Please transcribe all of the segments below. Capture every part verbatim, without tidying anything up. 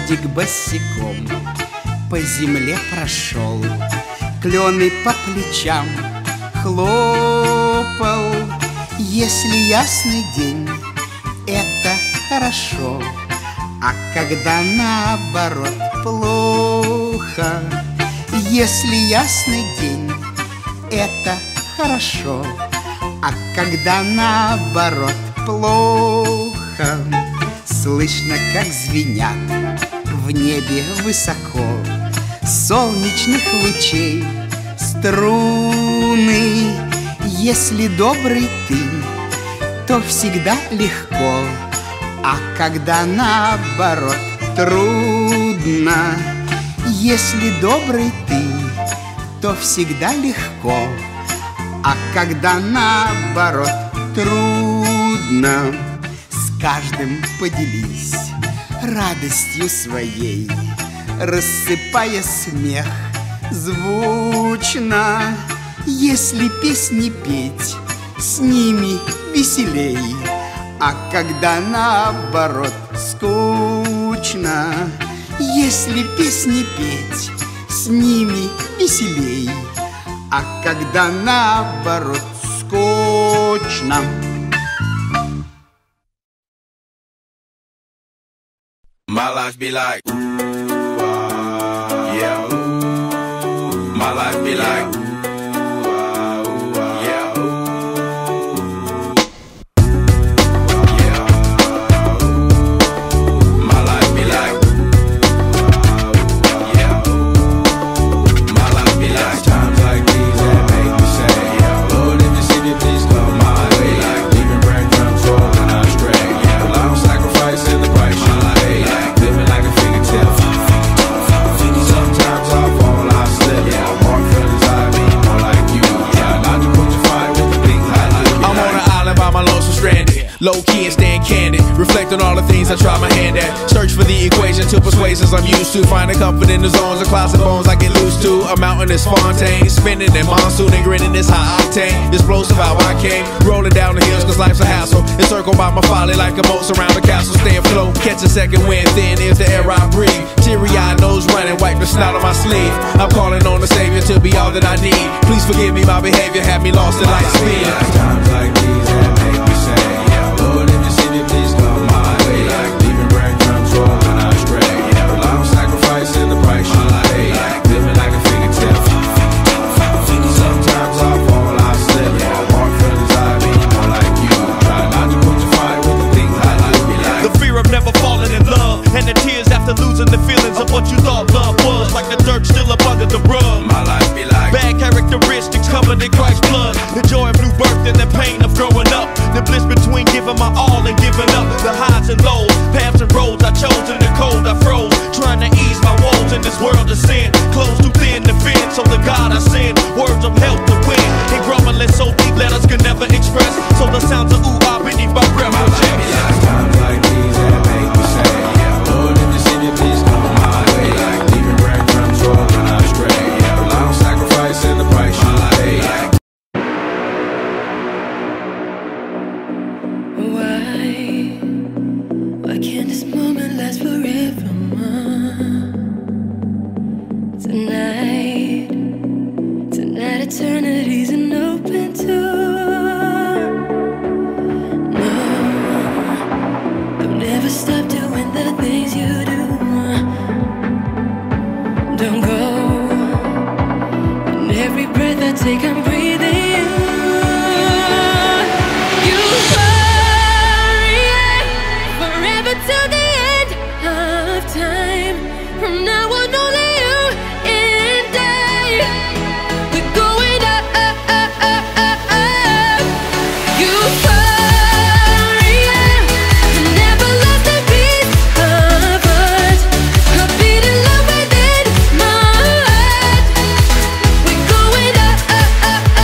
дождик босиком по земле прошел, клены по плечам хлопал. Если ясный день, это хорошо, а когда наоборот плохо. Если ясный день, это хорошо, а когда наоборот плохо. Слышно, как звенят в небе высоко солнечных лучей струны. Если добрый ты, то всегда легко, а когда наоборот трудно. Если добрый ты, то всегда легко, а когда наоборот трудно. С каждым поделись радостью своей, рассыпая смех звучно. Если песни петь, с ними веселей, а когда наоборот скучно. Если песни петь, с ними веселей, а когда наоборот скучно. My life be like, ooh, ah, yeah, ooh. My life be like, ooh, ah, ooh, ah, yeah, ooh. Yeah, ooh. My life be like, ooh, ah, ooh, yeah, ooh. My life be like times like these that make me say, yeah, Lord, if you see me, please come my way. Like leaving breadcrumbs rolling out straight. Yeah, well, I'm sacrificing the price you pay. Like living like a fingertip. Sometimes I fall, I slip. Yeah, I walk feelings, I mean more like you. Yeah, not to put your fire with the big high like you. I'm on an island by my lonesome stranded, low key and staying candid, reflect on all the things I try my hand at. Search for the equation to persuasions I'm used to. Finding comfort in the zones of closet bones I get loose to. A mountain is Fontaine, spinning in monsoon and grinning this high octane. Explosive how I came, rolling down the hills cause life's a hassle. Encircled by my folly like a moat around the castle. Stay afloat, catch a second wind, thin is the air I breathe. Teary-eyed, nose running, wipe the snot on my sleeve. I'm calling on the Savior to be all that I need. Please forgive me, my behavior had me lost in light speed. Times like these that make me say, yeah, Lord, if you see me, please come my way. Like leaving breadcrumbs rolling out straight. Yeah, well, I'm sacrificing the price you pay. Like living like a fingertip. Sometimes I fall, I slip. Yeah, I walk feelings, I mean more like you. Try not to put your fire with the things I like me like. The fear of never falling in love, and the tears after losing the feelings of what you thought love was. Like the dirt still up under the rug. My life be like bad characteristics covered in Christ's blood. The joy of new birth and the pain of growing up. The bliss between giving my all and giving up. The highs and lows, paths and roads I chose in the cold I froze. Trying to ease my woes in this world of sin. Clothes too thin to fit, so the God I send words of help to win. And grumbling so deep letters can never express. So the sounds of ooh ah beneath my breath will like times like these that make me say, yeah, Lord, if you see me, please come my way. Like leaving breadcrumbs rolling out straight. Yeah, well, I'm sacrificing the price you pay. Like Why, why can't this moment last forever? Tonight, tonight eternity's an open door. No, don't ever stop doing the things you do. Don't go, and every breath I take I'm breathing you. You forever till the end of time. From now on, only you and I. We're going up, up, up, up, up, up. Euphoria, never lost a piece of us. A beating love within my heart. We're going up, up, up,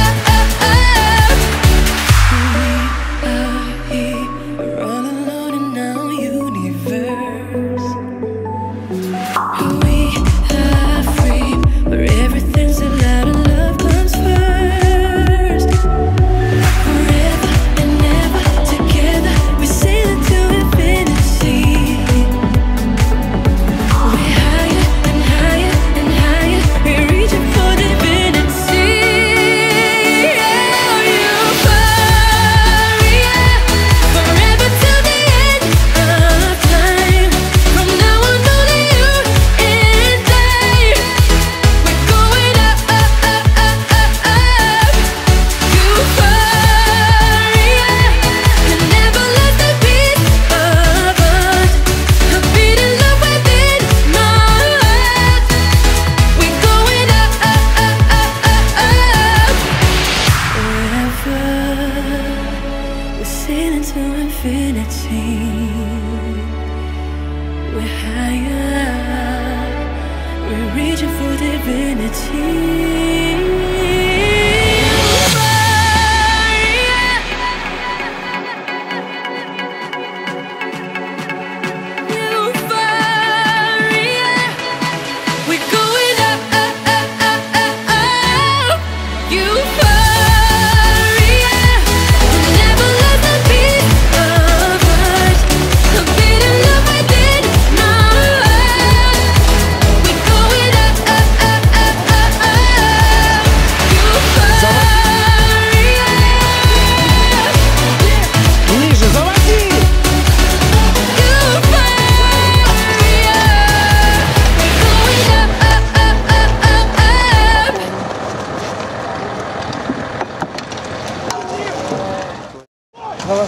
поехала.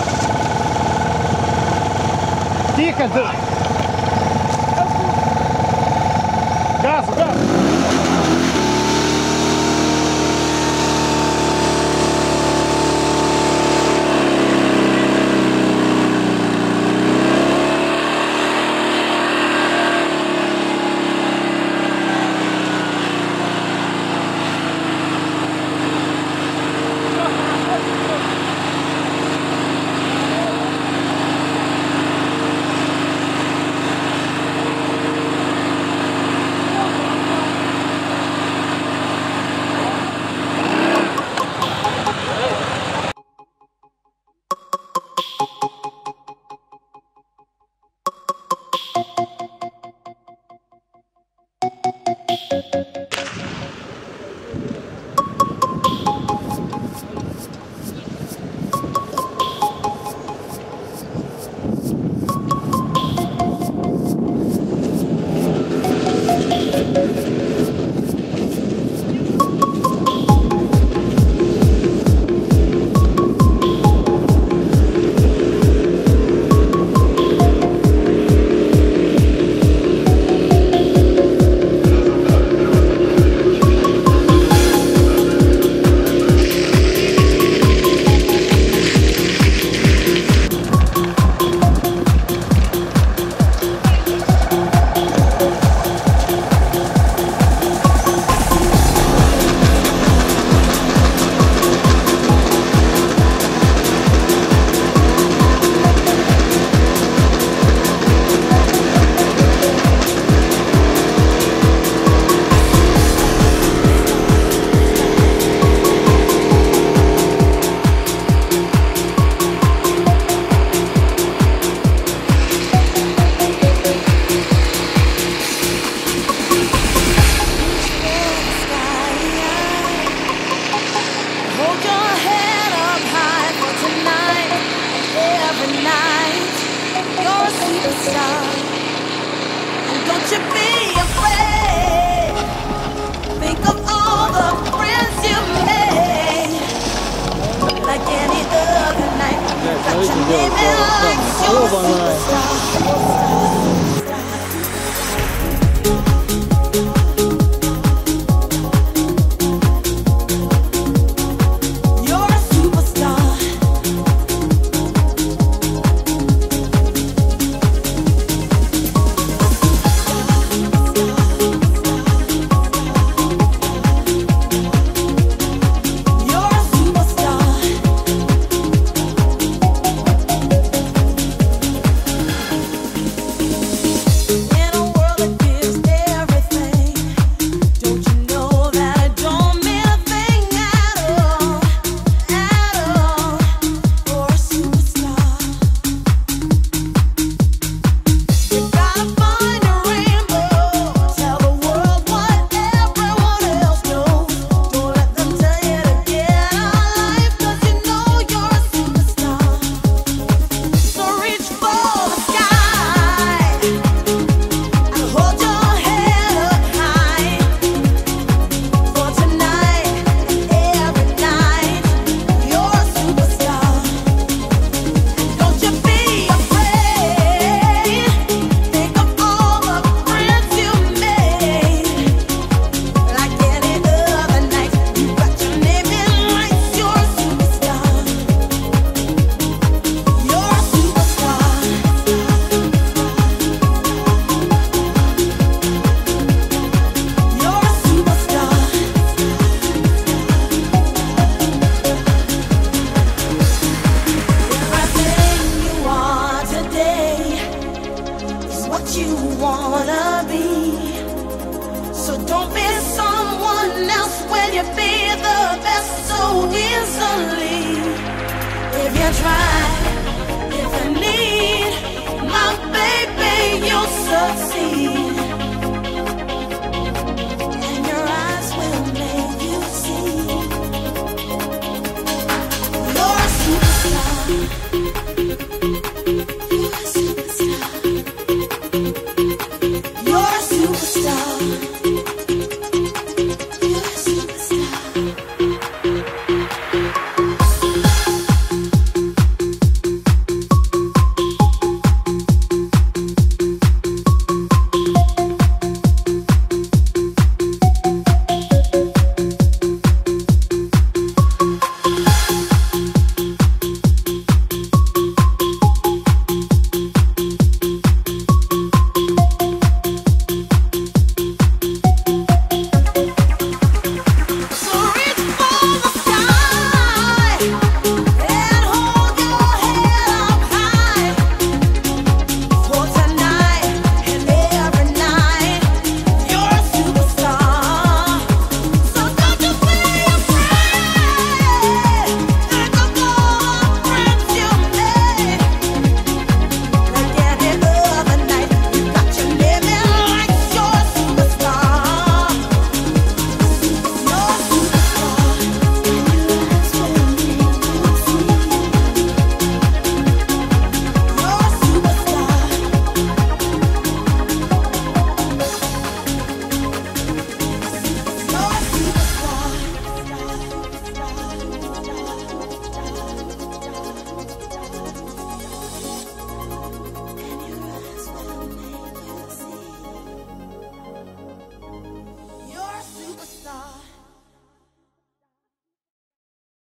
Тихо. Газ, газ. Be the best so easily if you try.